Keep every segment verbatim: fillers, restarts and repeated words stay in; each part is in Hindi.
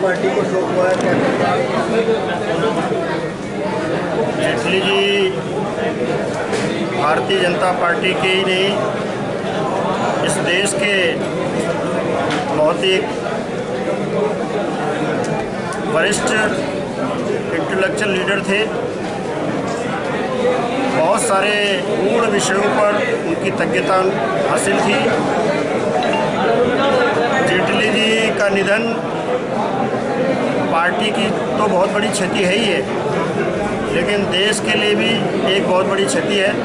पार्टी को शौक हुआ है? जेटली जी भारतीय जनता पार्टी के ही नहीं, इस देश के बहुत ही वरिष्ठ इंटेलेक्चुअल लीडर थे। बहुत सारे गूढ़ विषयों पर उनकी तज्ञता हासिल थी। जेटली जी का निधन पार्टी की तो बहुत बड़ी क्षति है ही है, लेकिन देश के लिए भी एक बहुत बड़ी क्षति है।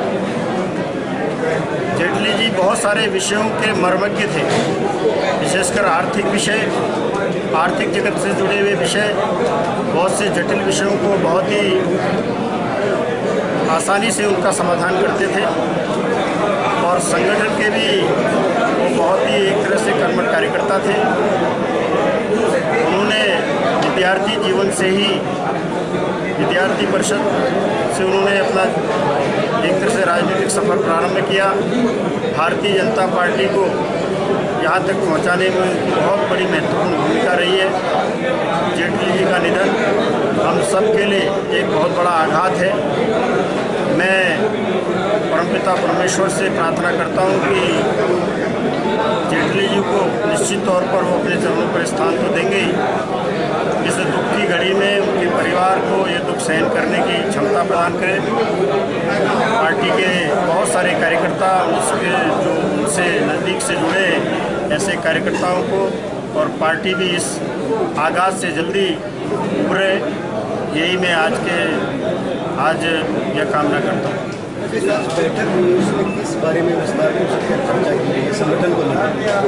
जेटली जी बहुत सारे विषयों के मर्मज्ञ थे, विशेषकर आर्थिक विषय, आर्थिक जगत से जुड़े हुए विषय, बहुत से जटिल विषयों को बहुत ही आसानी से उनका समाधान करते थे। और संगठन के भी वो बहुत ही एक तरह से कर्मठ कार्यकर्ता थे। उन्होंने विद्यार्थी जीवन से ही, विद्यार्थी परिषद से उन्होंने अपना एक तरह से राजनीतिक सफर प्रारंभ किया। भारतीय जनता पार्टी को यहाँ तक पहुँचाने में उनकी बहुत बड़ी महत्वपूर्ण भूमिका रही है। जेटली जी का निधन हम सब के लिए एक बहुत बड़ा आघात है। मैं परमपिता परमेश्वर से प्रार्थना करता हूँ कि जेटली जी को निश्चित तौर पर वो अपने चरणों पर स्थान तो देंगे ही। इस दुख की घड़ी में उनके परिवार को ये दुख सहन करने की क्षमता प्रदान करें। पार्टी के बहुत सारे कार्यकर्ता, उसके जो उनसे नज़दीक से जुड़े हैं, ऐसे कार्यकर्ताओं को, और पार्टी भी इस आगाज़ से जल्दी उभरे, यही मैं आज के आज यह कामना करता हूँ। बैठक हुई, उसमें किस बारे में विस्तार से चर्चा की गई है संगठन को लेकर?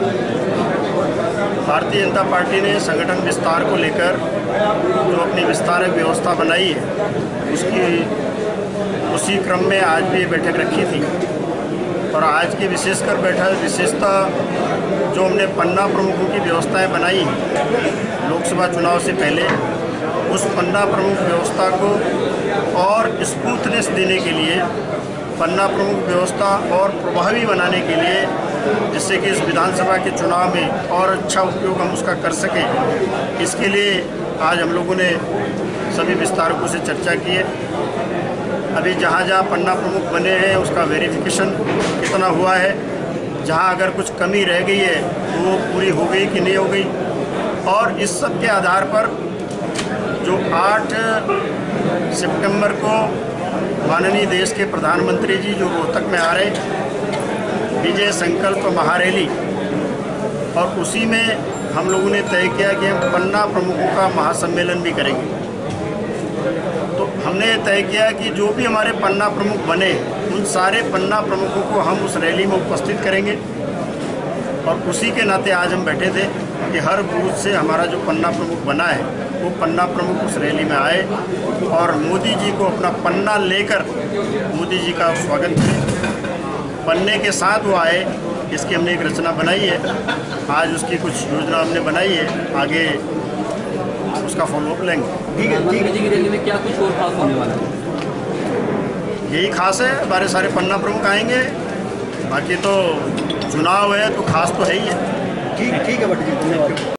भारतीय जनता पार्टी ने संगठन विस्तार को लेकर जो अपनी विस्तारक व्यवस्था बनाई है, उसकी उसी क्रम में आज भी बैठक रखी थी। और आज की विशेषकर बैठक विशेषता जो हमने पन्ना प्रमुखों की व्यवस्थाएं बनाई हैं लोकसभा चुनाव से पहले, उस पन्ना प्रमुख व्यवस्था को और स्मूथनेस देने के लिए, पन्ना प्रमुख व्यवस्था और प्रभावी बनाने के लिए, जिससे कि इस विधानसभा के चुनाव में और अच्छा उपयोग हम उसका कर सकें, इसके लिए आज हम लोगों ने सभी विस्तारकों से चर्चा की है। अभी जहाँ जहाँ पन्ना प्रमुख बने हैं उसका वेरिफिकेशन कितना हुआ है, जहाँ अगर कुछ कमी रह गई है तो वो पूरी हो गई कि नहीं हो गई, और इस सब के आधार पर जो आठ सितंबर को माननीय देश के प्रधानमंत्री जी जो रोहतक में आ रहे, विजय संकल्प महारैली, और उसी में हम लोगों ने तय किया कि हम पन्ना प्रमुखों का महासम्मेलन भी करेंगे। तो हमने तय किया कि जो भी हमारे पन्ना प्रमुख बने, उन सारे पन्ना प्रमुखों को हम उस रैली में उपस्थित करेंगे। और उसी के नाते आज हम बैठे थे कि हर बूथ से हमारा जो पन्ना प्रमुख बना है वो पन्ना प्रमुख उस रैली में आए और मोदी जी को अपना पन्ना लेकर मोदी जी का स्वागत करें। पन्ने के साथ वो आए, इसकी हमने एक रचना बनाई है। आज उसकी कुछ योजना हमने बनाई है, आगे उसका फॉलोअप लेंगे। ठीक है, ठीक है। रैली में क्या कुछ और खास होने वाला है? यही खास है, हमारे सारे पन्ना प्रमुख आएंगे, बाकी तो चुनाव है तो खास तो है ही है। ठीक ठीक है भट्ट जी, धन्यवाद।